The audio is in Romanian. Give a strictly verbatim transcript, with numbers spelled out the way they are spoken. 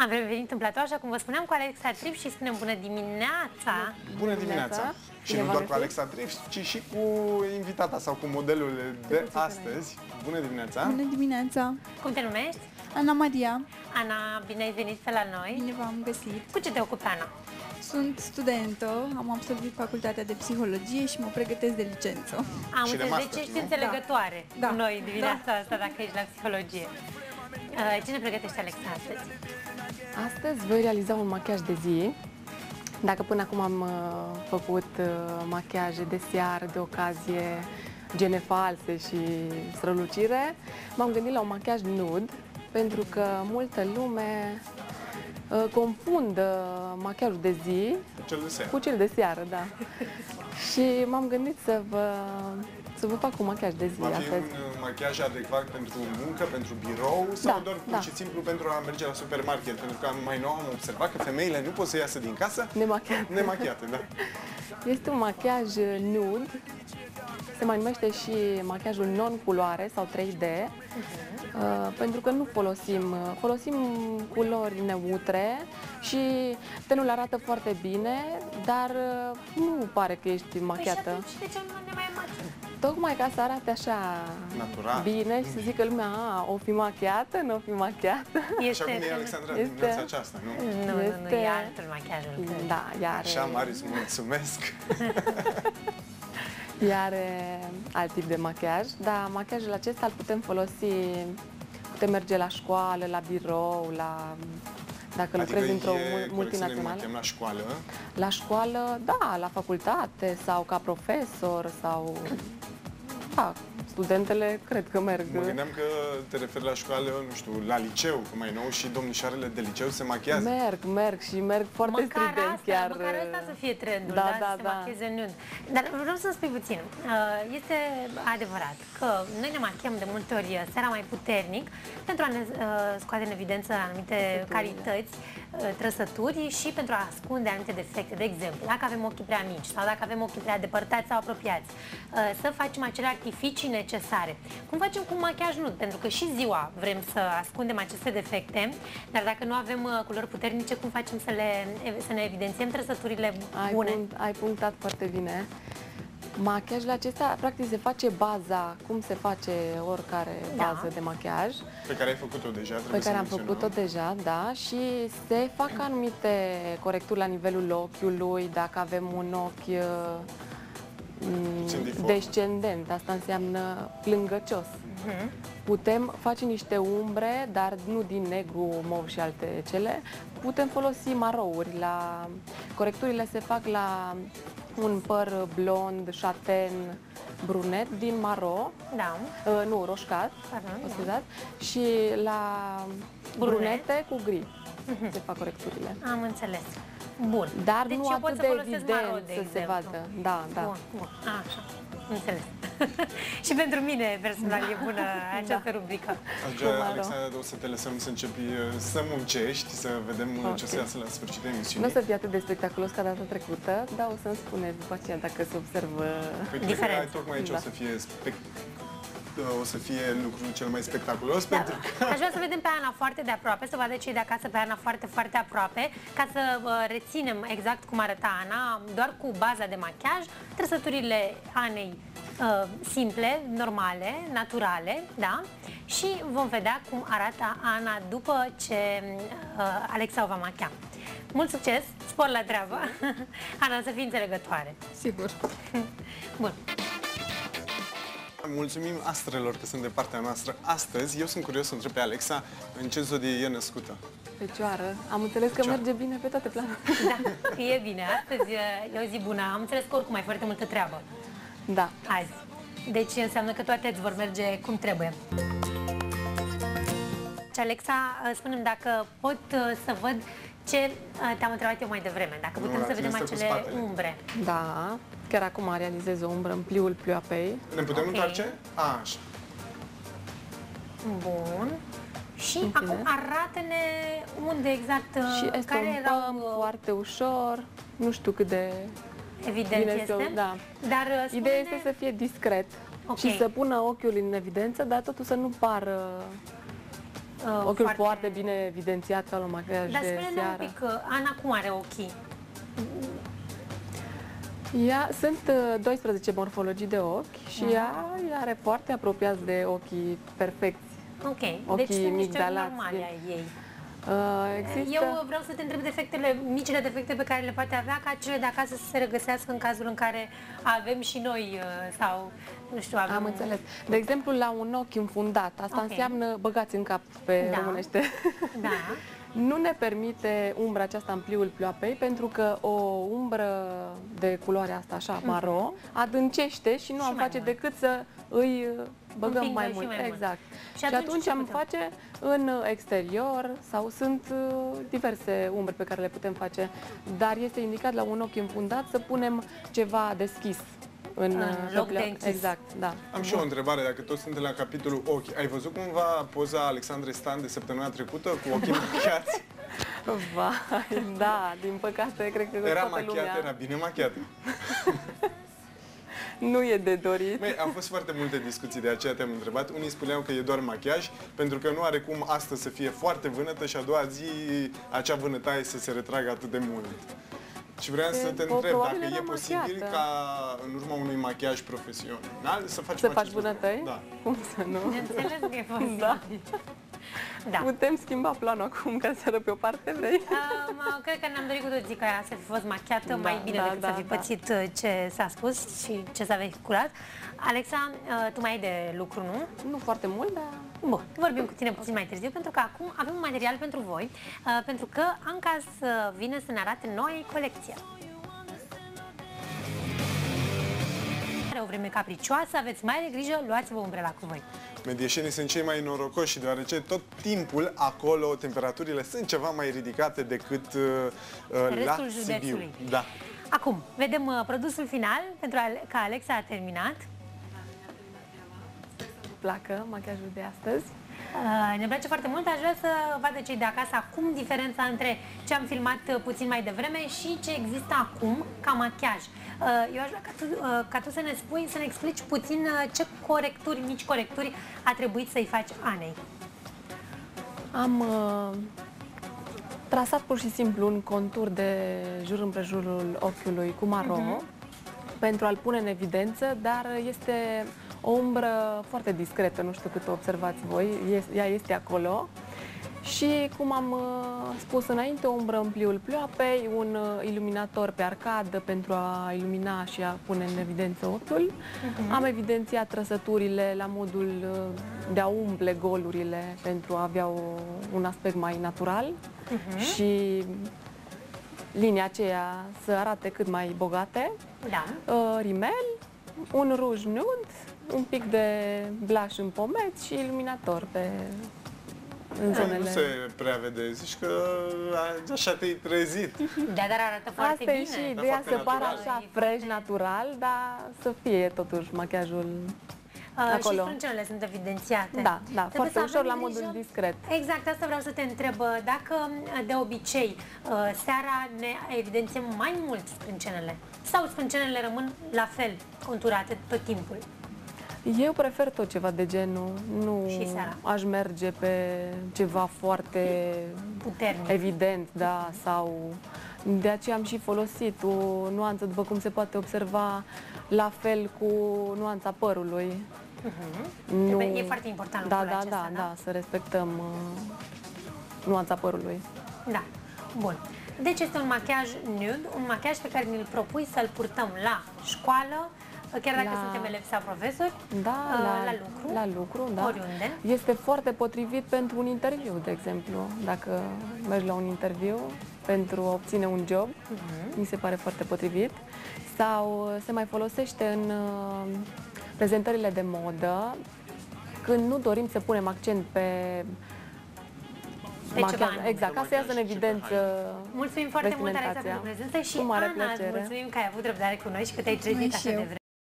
Am revenit în platou, așa cum vă spuneam, cu Alexa Trip și spunem bună dimineața! Bună dimineața! Și nu doar cu Alexa Trip, ci și cu invitata sau cu modelul de astăzi. Bună dimineața! Bună dimineața! Cum te numești? Ana Maria. Ana, bine ai venit pe la noi! Bine v-am găsit! Cu ce te ocupi, Ana? Sunt studentă, am absolvit facultatea de psihologie și mă pregătesc de licență. Am Și de înțeles, master, deci ești nu? înțelegătoare Da. cu noi dimineața Da. asta, dacă ești la psihologie. Uh, Ce ne pregătește Alexa astăzi? Astăzi voi realiza un machiaj de zi. Dacă până acum am uh, făcut uh, machiaje de seară, de ocazie, gene false și strălucire, m-am gândit la un machiaj nude, pentru că multă lume uh, confundă machiajul de zi Cel de seară. cu cel de seară, da. Și m-am gândit să vă, să vă fac un machiaj de zi Va fi astăzi. un machiaj adecvat pentru muncă, pentru birou sau Da, doar pur da. și simplu pentru a merge la supermarket? Pentru că mai nou am observat că femeile nu pot să iasă din casă Nemachiat. nemachiate, da. Este un machiaj nude, se mai numește și machiajul non-culoare sau trei D, uh, pentru că nu folosim, folosim culori neutre și tenul arată foarte bine, dar uh, nu pare că ești Păi și machiată. atunci de ce nu ne mai machiăm? Tocmai ca să arate așa Natural. bine și să zică lumea, a, o fi machiată, nu o fi machiată. Așa cum e Alexandra Este- dimineața aceasta, nu? Nu, nu, nu, Este- e altul machiajul. cred. Da, iar Așa, Mari, îți mulțumesc. Are alt tip de machiaj, dar machiajul acesta îl putem folosi, putem merge la școală, la birou, la, dacă lucrezi într-o e corect să ne multinațională. machiem la școală. La școală, da, la facultate sau ca profesor sau... Da, studentele cred că merg. Mă gândeam că te referi la școală, nu știu, la liceu, că mai nou și domnișoarele de liceu se machiază. Merg, merg și merg foarte Măcar strident asta, chiar. măcar asta să fie trendul, Da, da, da, să se da. macheze nude. Dar vreau să spui puțin, uh, este adevărat că noi ne machiem de multe ori seara mai puternic pentru a ne uh, scoate în evidență anumite calități, uh, trăsături și pentru a ascunde anumite defecte. De exemplu, dacă avem ochii prea mici sau dacă avem ochii prea depărtați sau apropiați, uh, să facem acele artificii necesare. Cum facem cu un machiaj nude? Pentru că și ziua vrem să ascundem aceste defecte, dar dacă nu avem uh, culori puternice, cum facem să, le, să ne evidențiem trăsăturile Ai, bune? punct, ai punctat foarte bine. Machiajul acesta, practic, se face baza, cum se face oricare Da. bază de machiaj, Pe care ai făcut-o deja, trebuie pe care să am menționăm. făcut-o deja, da, și se fac anumite corecturi la nivelul ochiului, dacă avem un ochi uh, Puțin diform. descendent, asta înseamnă plângăcios. Putem face niște umbre, dar nu din negru, mov și alte cele. Putem folosi marouri. La... Corecturile se fac la un păr blond, șaten, brunet din maro, Da. uh, nu, roșcat, Pardon, mă da. scuzați, și la Brunet. brunete cu gri se fac corecturile. Am înțeles. Bun. Dar deci nu eu atât pot să de folosesc evident maro, de să se exemplu. vadă. Da, da. Bun, bun. Așa. Înțeles. Și pentru mine personal e bună această rubrică. Atunci, Cu maro. Alexandra, o să te lăsăm să începi uh, să muncești, să vedem uh, ce Ok. se iasă la sfârșitul Nu o emisiunii. să fie atât de spectaculos ca data trecută, dar o să-mi spuneți după aceea dacă se observă. Păi, cred că Diferență. ai- tocmai aici Da. o să fie spec- o să fie lucrul cel mai spectaculos, Da. pentru că Aș vrea să vedem pe Ana foarte de aproape, să vadă cei de acasă pe Ana foarte, foarte aproape, ca să uh, reținem exact cum arăta Ana, doar cu baza de machiaj, trăsăturile Anei uh, simple, normale, naturale, da? Și vom vedea cum arată Ana după ce uh, Alexa o va machia. Mult succes, spor la treabă! Ana, să fii înțelegătoare! Sigur. Bun. mulțumim astrelor că sunt de partea noastră astăzi. Eu sunt curios să întreb pe Alexa în ce zodie e născută. Fecioară. Am înțeles că Fecioară. merge bine pe toate planurile. Da, e bine. Astăzi e o zi bună. Am înțeles că oricum ai foarte multă treabă Da. azi. Deci înseamnă că toate îți vor merge cum trebuie. Și Alexa, spune-mi dacă pot să văd ce te-am întrebat eu mai devreme. Dacă Nu, putem la să tine vedem stă cu acele spatele. umbre. Da. Chiar acum realizez o umbră în pliul plioapei. Ne putem Ok. întoarce? A, așa. Bun. Și În fine. acum arată-ne unde exact, Și care estompăm erau, foarte ușor. Nu știu cât de evident bine este. să... Da. Dar Ideea spune-ne- este să fie discret Ok. și să pună ochiul în evidență, dar totul să nu pară uh, Ochiul foarte... foarte bine evidențiat ca la un machiaj Dar de spune-ne seară. un pic, uh, Ana cum are ochii? Ea, sunt uh, doisprezece morfologii de ochi și Ah. ea îi are foarte apropiați de ochii perfecți. Ok, Ochii deci sunt niște ochi migdalați, normale bine. ai ei. Uh, există... Eu vreau să te întreb defectele, micile defecte pe care le poate avea, ca cele de acasă să se regăsească în cazul în care avem și noi uh, sau, nu știu, avem... Am înțeles. De exemplu, la un ochi înfundat, asta Ok. înseamnă băgați în cap pe Da. românește. Da. Nu ne permite umbra aceasta în pliul pleoapei pentru că o umbră de culoare asta așa, maro, adâncește și nu Și am mai face mult. decât să îi băgăm Împingă mai și mult. mai mult. Exact. Și Și atunci atunci ce am putem? face în exterior sau sunt uh, diverse umbre pe care le putem face, dar este indicat la un ochi înfundat să punem ceva deschis. În, În uh, loc pe de pleo- închis. Exact, da. Am și eu o întrebare, dacă tot suntem la capitolul ochi. Ai văzut cumva poza Alexandrei Stan de săptămâna trecută cu ochii machiați? Vai, da, din păcate, cred că Era toată machiată, lumea era bine machiată. nu e de dorit. Băi, au fost foarte multe discuții, de aceea te-am întrebat. Unii spuneau că e doar machiaj, pentru că nu are cum astăzi să fie foarte vânătă și a doua zi acea vânătaie să se retragă atât de mult. Și vreau să te o, întreb probabil dacă e era posibil machiată. ca în urma unui machiaj profesional să faci Să faci acest lucru. vânătăi? Da. Cum să nu? Înțeles că e posibil. Da. Da. Putem schimba planul acum ca să pe o parte, vrei? Um, cred că ne-am dorit cu toții ca ea să fi fost machiată Da, mai bine da, decât da, să fi da. pățit uh, ce s-a spus și ce s-a vehiculat. Alexa, uh, tu mai ai de lucru, nu? Nu foarte mult, dar... Bun, vorbim cu tine puțin mai târziu, pentru că acum avem un material pentru voi, uh, pentru că Anca uh, vine să ne arate noua ei colecție. Are o vreme capricioasă, aveți mare grijă, luați-vă umbrela cu voi. Medieșenii sunt cei mai norocoși, deoarece tot timpul acolo temperaturile sunt ceva mai ridicate decât uh, Restul la județului. Sibiu. Da. Acum, vedem uh, produsul final, pentru ale- că Alexa a terminat. placă machiajul de astăzi. Uh, ne place foarte mult, aș vrea să vadă cei de acasă acum diferența între ce am filmat uh, puțin mai devreme și ce există acum ca machiaj. Uh, eu aș vrea ca tu, uh, ca tu să ne spui, să ne explici puțin uh, ce corecturi, mici corecturi a trebuit să-i faci Anei. Am uh, trasat pur și simplu un contur de jur împrejurul ochiului cu maro uh-huh. pentru a-l pune în evidență, dar este o umbră foarte discretă, nu știu cât o observați voi, ea este acolo. Și, cum am uh, spus înainte, o umbră în pliul pleoapei, un uh, iluminator pe arcadă pentru a ilumina și a pune în evidență ochiul. Uh-huh. Am evidențiat trăsăturile la modul uh, de a umple golurile pentru a avea o, un aspect mai natural uh-huh. și linia aceea să arate cât mai bogate. Da. Uh, rimel, un ruj nud, un pic de blush în pomeți și iluminator pe... în zonele... Nu se prea vede, zici că așa te-ai trezit. Da, dar arată foarte Asta bine. e și Dar ideea, foarte să pară natural. așa fresh, natural, dar să fie totuși machiajul Uh, acolo. Și sprâncenele sunt evidențiate. Da, da, Trebuie foarte să ușor, avem la modul grijă. discret. Exact, asta vreau să te întreb. Dacă de obicei seara ne evidențiem mai mult sprâncenele sau sprâncenele rămân la fel conturate tot timpul? Eu prefer tot ceva de genul, nu Și seara. aș merge pe ceva foarte Puternic. evident, da, sau de aceea am și folosit o nuanță, după cum se poate observa, la fel cu nuanța părului. Uh-huh. E foarte important da, lucrul da, acesta, da, da, să respectăm uh, nuanța părului. Da. Bun. Deci este un machiaj nude, un machiaj pe care ne-l propui să-l purtăm la școală, chiar dacă La- suntem elevi sau profesori, Da, uh, la, la lucru, la lucru, da. oriunde. Este foarte potrivit pentru un interviu, de exemplu. Dacă mergi la un interviu pentru a obține un job, uh-huh. mi se pare foarte potrivit. Sau se mai folosește în uh, prezentările de modă, când nu dorim să punem accent pe Pe ceva machiaj. anume. Exact, ca să iasă în Machiaj și pe evidență Mulțumim foarte mult, Alexa, vestimentația. pentru prezență și Cu mare Ana, îți plăcere. mulțumim că ai avut răbdare cu noi și că te-ai trezit Și așa eu. de vreme.